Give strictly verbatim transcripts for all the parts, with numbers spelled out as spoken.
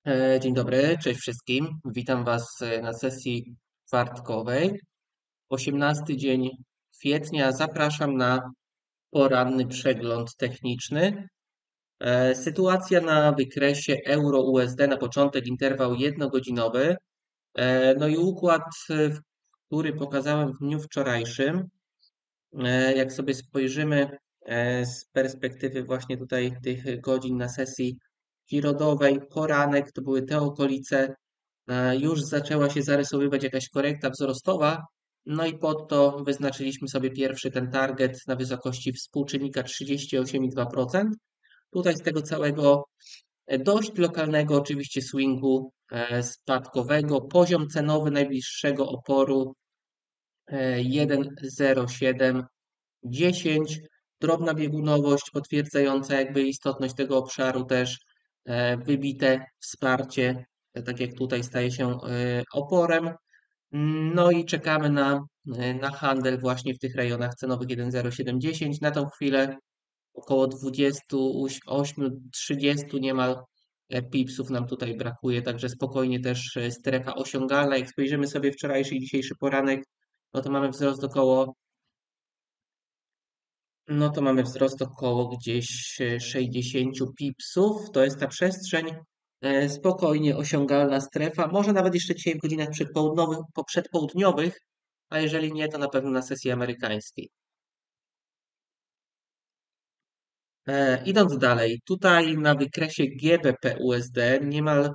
E, Dzień dobry, cześć wszystkim. Witam Was e, na sesji czwartkowej. osiemnasty dzień kwietnia. Zapraszam na poranny przegląd techniczny. E, Sytuacja na wykresie euro-U S D na początek interwał jednogodzinowy. E, No i układ, e, w- który pokazałem w dniu wczorajszym. E, Jak sobie spojrzymy e, z perspektywy właśnie tutaj tych godzin na sesji środowej, poranek to były te okolice. E, Już zaczęła się zarysowywać jakaś korekta wzrostowa, no i pod to wyznaczyliśmy sobie pierwszy ten target na wysokości współczynnika trzydzieści osiem i dwa procent. Tutaj z tego całego e, dość lokalnego oczywiście swingu e, spadkowego, poziom cenowy najbliższego oporu e, jeden zero siedem dziesięć. Drobna biegunowość potwierdzająca jakby istotność tego obszaru też, e, wybite wsparcie, e, tak jak tutaj staje się e, oporem. No i czekamy na, e, na handel właśnie w tych rejonach cenowych jeden zero siedem dziesięć. Na tą chwilę około dwadzieścia osiem trzydzieści niemal e, pipsów nam tutaj brakuje, także spokojnie też e, strefa osiągalna. Jak spojrzymy sobie wczorajszy i dzisiejszy poranek, no to mamy wzrost około no to mamy wzrost około gdzieś e, sześćdziesiąt pipsów. To jest ta przestrzeń e, spokojnie osiągalna strefa. Może nawet jeszcze dzisiaj w godzinach przedpołudniowych, po- przedpołudniowych, a jeżeli nie, to na pewno na sesji amerykańskiej. E, idąc dalej, tutaj na wykresie G B P U S D niemal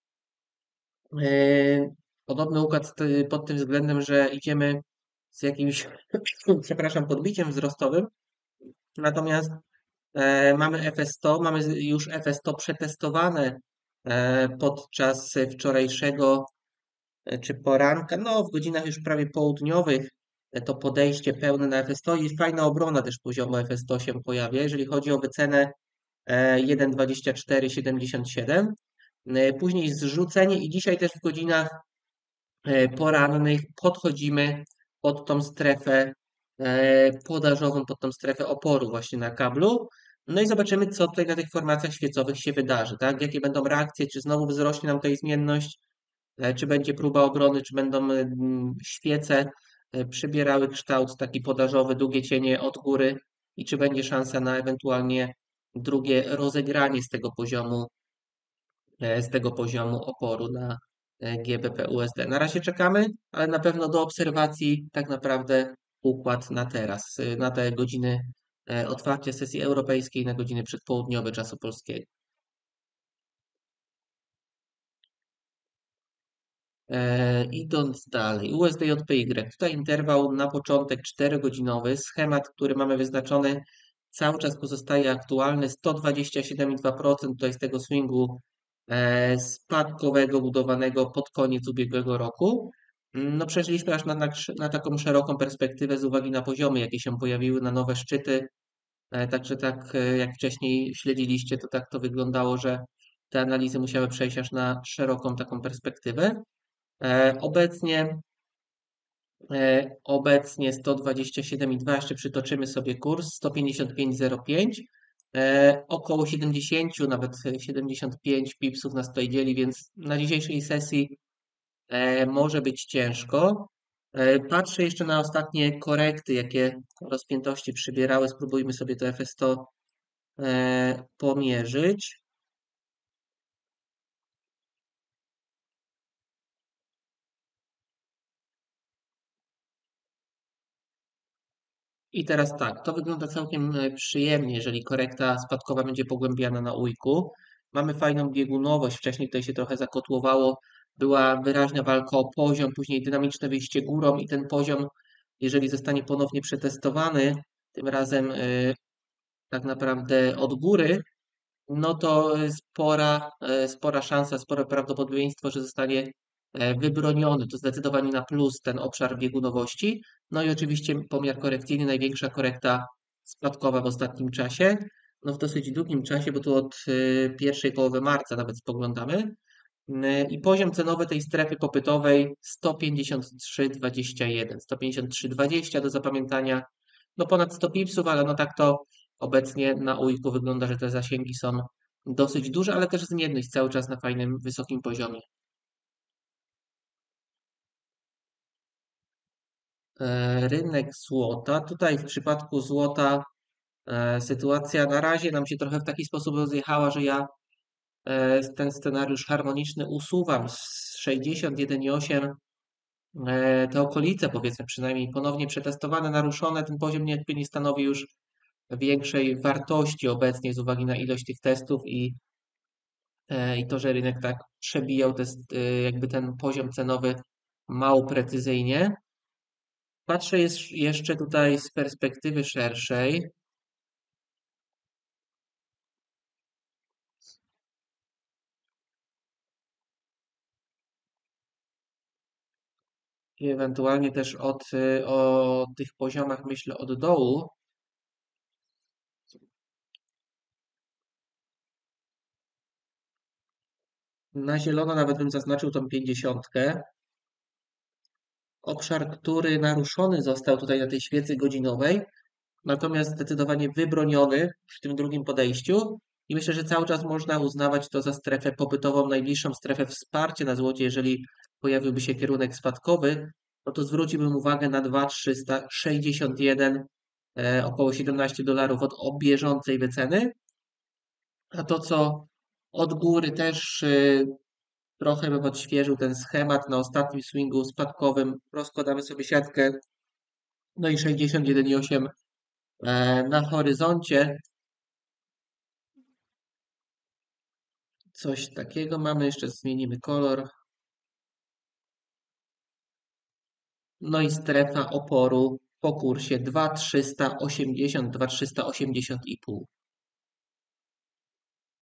e, podobny układ t- pod tym względem, że idziemy z jakimś, przepraszam, podbiciem wzrostowym, natomiast E, Mamy F S sto, mamy z- już F S sto przetestowane e, podczas wczorajszego e, czy poranka, no w godzinach już prawie południowych. e, To podejście pełne na F S sto i fajna obrona też poziomu F S sto się pojawia, jeżeli chodzi o wycenę e, jeden dwadzieścia cztery siedemdziesiąt siedem. E, Później zrzucenie i dzisiaj też w godzinach e, porannych podchodzimy pod tą strefę e, podażową, pod tą strefę oporu właśnie na kablu. No i zobaczymy, co tutaj na tych formacjach świecowych się wydarzy, tak? Jakie będą reakcje, czy znowu wzrośnie nam tutaj zmienność, e, czy będzie próba obrony, czy będą mm, świece e, przybierały kształt taki podażowy, długie cienie od góry i czy będzie szansa na ewentualnie drugie rozegranie z tego poziomu e, z tego poziomu oporu na e, G B P U S D. Na razie czekamy, ale na pewno do obserwacji tak naprawdę układ na teraz, e, na te godziny e, otwarcia sesji europejskiej, na godziny przedpołudniowe czasu polskiego. E, idąc dalej, U S D J P Y. Tutaj interwał na początek czterogodzinowy. Schemat, który mamy wyznaczony, cały czas pozostaje aktualny. sto dwadzieścia siedem i dwa procent tutaj z tego swingu e, spadkowego budowanego pod koniec ubiegłego roku. Mm, No przeszliśmy aż na, na, na taką szeroką perspektywę z uwagi na poziomy, jakie się pojawiły, na nowe szczyty. E, Także tak e, jak wcześniej śledziliście, to tak to wyglądało, że te analizy musiały przejść aż na szeroką taką perspektywę. E, Obecnie, e, obecnie sto dwadzieścia siedem i dwa, jeszcze przytoczymy sobie kurs, sto pięćdziesiąt pięć zero pięć, e, około siedemdziesiąt, nawet siedemdziesiąt pięć pipsów nas tutaj dzieli, więc na dzisiejszej sesji e, może być ciężko. E, Patrzę jeszcze na ostatnie korekty, jakie rozpiętości przybierały, spróbujmy sobie to F S sto e, pomierzyć. I teraz tak, to wygląda całkiem e, przyjemnie, jeżeli korekta spadkowa będzie pogłębiana na ujku. Mamy fajną biegunowość, wcześniej tutaj się trochę zakotłowało, była wyraźna walka o poziom, później dynamiczne wyjście górą i ten poziom, jeżeli zostanie ponownie przetestowany, tym razem e, tak naprawdę od góry, no to spora, e, spora szansa, spore prawdopodobieństwo, że zostanie e, wybroniony. To zdecydowanie na plus ten obszar biegunowości. No i oczywiście pomiar korekcyjny, największa korekta spadkowa w ostatnim czasie. No w dosyć długim czasie, bo tu od e, pierwszej połowy marca nawet spoglądamy. N- I poziom cenowy tej strefy popytowej sto pięćdziesiąt trzy dwadzieścia jeden, sto pięćdziesiąt trzy dwadzieścia do zapamiętania. No ponad sto pipsów, ale no tak to obecnie na ujku wygląda, że te zasięgi są dosyć duży, ale też zmienność cały czas na fajnym, wysokim poziomie. E, Rynek złota. Tutaj w przypadku złota e, sytuacja na razie nam się trochę w taki sposób rozjechała, że ja e, ten scenariusz harmoniczny usuwam z sześćdziesiąt jeden i osiem. E, te okolice, powiedzmy przynajmniej ponownie przetestowane, naruszone, ten poziom jakby nie stanowi już większej wartości obecnie z uwagi na ilość tych testów i, e, i to, że rynek tak przebijał test, e, jakby ten poziom cenowy mało precyzyjnie. Patrzę jest jeszcze tutaj z perspektywy szerszej. I ewentualnie też od, y, o tych poziomach myślę od dołu. Na zielono nawet bym zaznaczył tą pięćdziesiątkę. Obszar, który naruszony został tutaj na tej świecy godzinowej, natomiast zdecydowanie wybroniony w tym drugim podejściu. I myślę, że cały czas można uznawać to za strefę popytową, najbliższą strefę wsparcia na złocie. Jeżeli pojawiłby się kierunek spadkowy, no to zwróciłbym uwagę na dwa tysiące trzysta sześćdziesiąt jeden, e, około siedemnaście dolarów od bieżącej wyceny. A to, co od góry też y, trochę bym odświeżył ten schemat na ostatnim swingu spadkowym. Rozkładamy sobie siatkę, no i sześćdziesiąt jeden i osiem e, na horyzoncie. Coś takiego mamy, jeszcze zmienimy kolor. No i strefa oporu po kursie dwa tysiące trzysta osiemdziesiąt, dwa tysiące trzysta osiemdziesiąt i pół.